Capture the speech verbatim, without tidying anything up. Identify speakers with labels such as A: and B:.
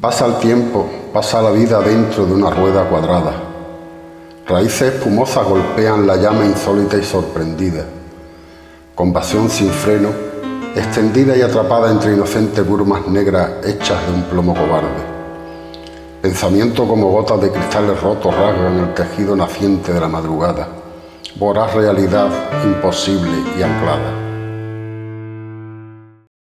A: Pasa el tiempo, pasa la vida dentro de una rueda cuadrada. Raíces espumosas golpean la llama insólita y sorprendida. Con pasión sin freno, extendida y atrapada entre inocentes burmas negras hechas de un plomo cobarde. Pensamiento como gotas de cristales rotos rasgan el tejido naciente de la madrugada. Voraz realidad imposible y anclada.